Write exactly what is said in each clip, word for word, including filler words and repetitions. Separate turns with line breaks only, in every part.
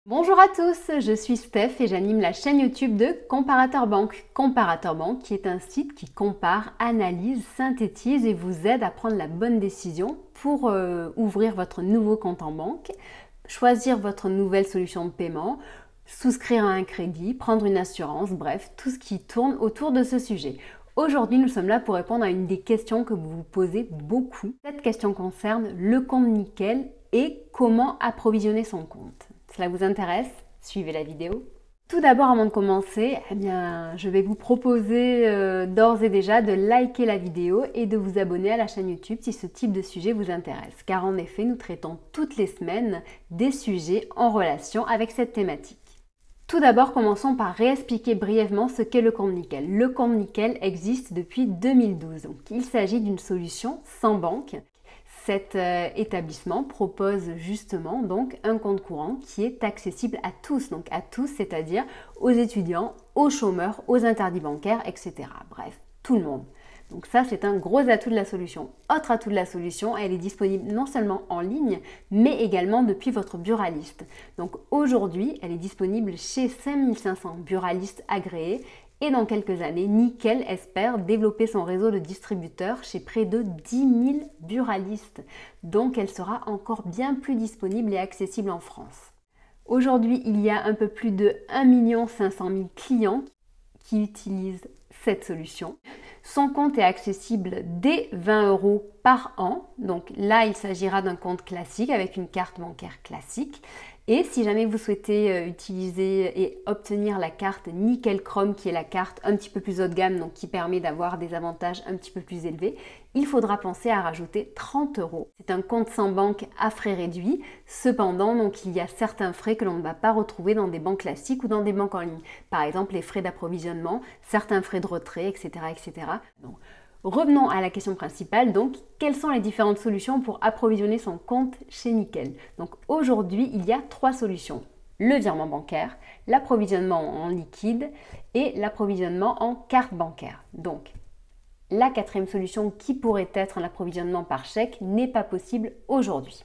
Bonjour à tous, je suis Steph et j'anime la chaîne YouTube de Comparateur Banque. Comparateur Banque qui est un site qui compare, analyse, synthétise et vous aide à prendre la bonne décision pour euh, ouvrir votre nouveau compte en banque, choisir votre nouvelle solution de paiement, souscrire à un crédit, prendre une assurance, bref, tout ce qui tourne autour de ce sujet. Aujourd'hui, nous sommes là pour répondre à une des questions que vous vous posez beaucoup. Cette question concerne le compte Nickel et comment approvisionner son compte. Cela vous intéresse? Suivez la vidéo. Tout d'abord, avant de commencer, eh bien, je vais vous proposer euh, d'ores et déjà de liker la vidéo et de vous abonner à la chaîne YouTube si ce type de sujet vous intéresse. Car en effet, nous traitons toutes les semaines des sujets en relation avec cette thématique. Tout d'abord, commençons par réexpliquer brièvement ce qu'est le compte Nickel. Le compte Nickel existe depuis deux mille douze. Donc, il s'agit d'une solution sans banque. Cet euh, établissement propose justement donc un compte courant qui est accessible à tous, donc à tous, c'est-à-dire aux étudiants, aux chômeurs, aux interdits bancaires, et cetera. Bref, tout le monde. Donc ça, c'est un gros atout de la solution. Autre atout de la solution, elle est disponible non seulement en ligne, mais également depuis votre buraliste. Donc aujourd'hui, elle est disponible chez cinq mille cinq cents buralistes agréés. Et dans quelques années, Nickel espère développer son réseau de distributeurs chez près de dix mille buralistes. Donc elle sera encore bien plus disponible et accessible en France. Aujourd'hui, il y a un peu plus de un million cinq cent mille clients qui utilisent cette solution. Son compte est accessible dès vingt euros par an. Donc là, il s'agira d'un compte classique avec une carte bancaire classique. Et si jamais vous souhaitez utiliser et obtenir la carte Nickel Chrome, qui est la carte un petit peu plus haut de gamme, donc qui permet d'avoir des avantages un petit peu plus élevés, il faudra penser à rajouter trente euros. C'est un compte sans banque à frais réduits. Cependant, donc, il y a certains frais que l'on ne va pas retrouver dans des banques classiques ou dans des banques en ligne. Par exemple, les frais d'approvisionnement, certains frais de retrait, et cetera et cetera. Donc, revenons à la question principale, donc quelles sont les différentes solutions pour approvisionner son compte chez Nickel? Donc aujourd'hui, il y a trois solutions. Le virement bancaire, l'approvisionnement en liquide et l'approvisionnement en carte bancaire. Donc la quatrième solution qui pourrait être un approvisionnement par chèque n'est pas possible aujourd'hui.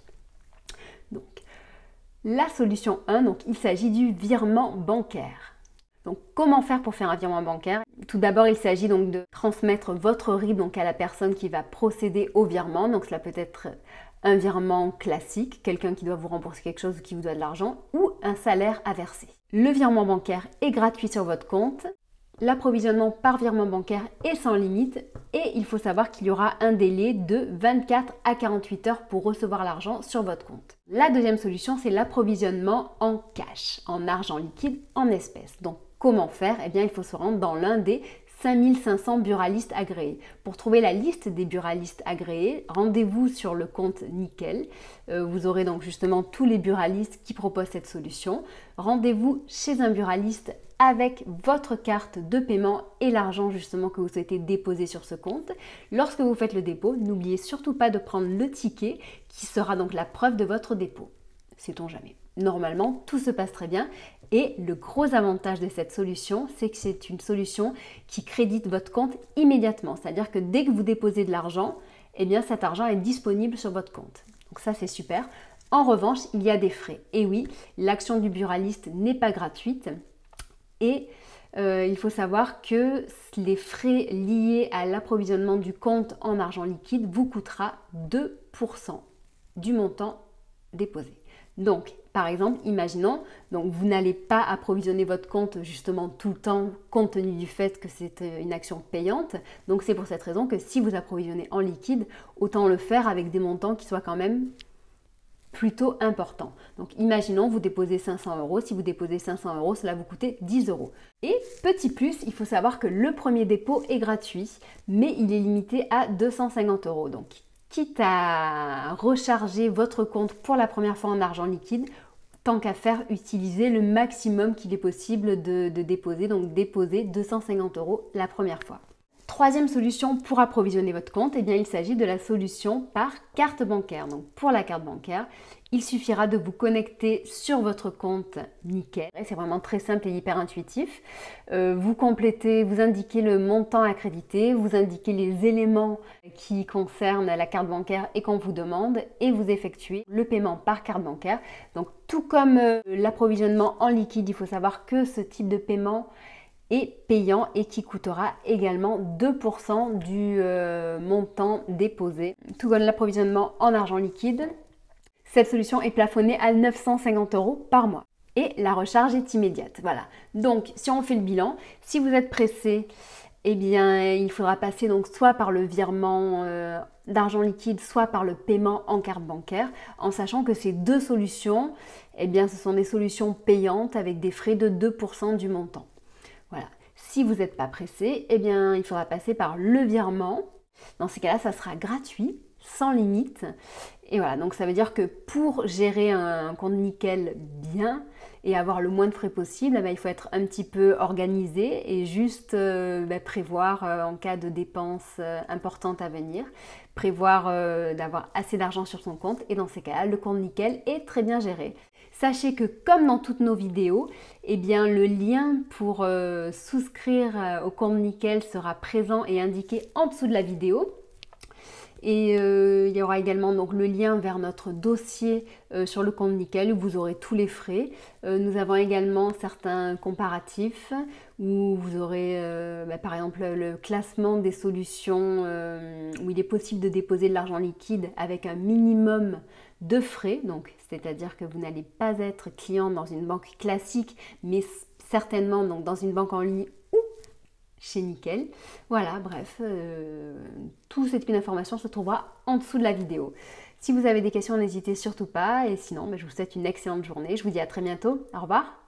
Donc la solution un, donc, il s'agit du virement bancaire. Donc, comment faire pour faire un virement bancaire? Tout d'abord, il s'agit donc de transmettre votre R I B donc, à la personne qui va procéder au virement. Donc, cela peut être un virement classique, quelqu'un qui doit vous rembourser quelque chose ou qui vous doit de l'argent, ou un salaire à verser. Le virement bancaire est gratuit sur votre compte. L'approvisionnement par virement bancaire est sans limite et il faut savoir qu'il y aura un délai de vingt-quatre à quarante-huit heures pour recevoir l'argent sur votre compte. La deuxième solution, c'est l'approvisionnement en cash, en argent liquide, en espèces. Donc, comment faire? Eh bien, il faut se rendre dans l'un des cinq mille cinq cents buralistes agréés. Pour trouver la liste des buralistes agréés, rendez-vous sur le compte Nickel. Euh, vous aurez donc justement tous les buralistes qui proposent cette solution. Rendez-vous chez un buraliste avec votre carte de paiement et l'argent justement que vous souhaitez déposer sur ce compte. Lorsque vous faites le dépôt, n'oubliez surtout pas de prendre le ticket qui sera donc la preuve de votre dépôt. Sait-on jamais. Normalement, tout se passe très bien. Et le gros avantage de cette solution, c'est que c'est une solution qui crédite votre compte immédiatement. C'est-à-dire que dès que vous déposez de l'argent, eh bien cet argent est disponible sur votre compte. Donc ça, c'est super. En revanche, il y a des frais. Et oui, l'action du buraliste n'est pas gratuite. Et euh, il faut savoir que les frais liés à l'approvisionnement du compte en argent liquide vous coûtera deux pour cent du montant déposé. Donc, par exemple, imaginons, donc vous n'allez pas approvisionner votre compte justement tout le temps compte tenu du fait que c'est une action payante. Donc, c'est pour cette raison que si vous approvisionnez en liquide, autant le faire avec des montants qui soient quand même plutôt importants. Donc, imaginons, vous déposez cinq cents euros. Si vous déposez cinq cents euros, cela vous coûtait dix euros. Et petit plus, il faut savoir que le premier dépôt est gratuit, mais il est limité à deux cent cinquante euros. Donc, quitte à recharger votre compte pour la première fois en argent liquide, tant qu'à faire, utiliser le maximum qu'il est possible de, de déposer. Donc déposer deux cent cinquante euros la première fois. troisième solution pour approvisionner votre compte, eh bien, il s'agit de la solution par carte bancaire. Donc pour la carte bancaire, il suffira de vous connecter sur votre compte Nickel. C'est vraiment très simple et hyper intuitif. Euh, vous complétez, vous indiquez le montant à créditer, vous indiquez les éléments qui concernent la carte bancaire et qu'on vous demande et vous effectuez le paiement par carte bancaire. Donc tout comme euh, l'approvisionnement en liquide, il faut savoir que ce type de paiement est payant et qui coûtera également deux pour cent du euh, montant déposé. Tout comme l'approvisionnement en argent liquide, cette solution est plafonnée à neuf cent cinquante euros par mois. Et la recharge est immédiate. Voilà. Donc, si on fait le bilan, si vous êtes pressé, eh bien, il faudra passer donc soit par le virement euh, d'argent liquide, soit par le paiement en carte bancaire, en sachant que ces deux solutions, eh bien, ce sont des solutions payantes avec des frais de deux pour cent du montant. Voilà. Si vous n'êtes pas pressé, eh bien, il faudra passer par le virement. Dans ces cas-là, ça sera gratuit, sans limite. Et voilà, donc ça veut dire que pour gérer un compte Nickel bien et avoir le moins de frais possible, eh bien, il faut être un petit peu organisé et juste euh, ben, prévoir euh, en cas de dépenses euh, importantes à venir, prévoir euh, d'avoir assez d'argent sur son compte. Et dans ces cas-là, le compte Nickel est très bien géré. Sachez que comme dans toutes nos vidéos, eh bien, le lien pour euh, souscrire euh, au compte Nickel sera présent et indiqué en dessous de la vidéo. Et euh, il y aura également donc le lien vers notre dossier euh, sur le compte Nickel où vous aurez tous les frais. Euh, nous avons également certains comparatifs où vous aurez euh, bah, par exemple le classement des solutions euh, où il est possible de déposer de l'argent liquide avec un minimum de frais. Donc c'est-à-dire que vous n'allez pas être client dans une banque classique, mais certainement donc dans une banque en ligne chez Nickel. Voilà, bref, euh, toute cette information se trouvera en dessous de la vidéo. Si vous avez des questions, n'hésitez surtout pas. Et sinon, bah, je vous souhaite une excellente journée. Je vous dis à très bientôt. Au revoir.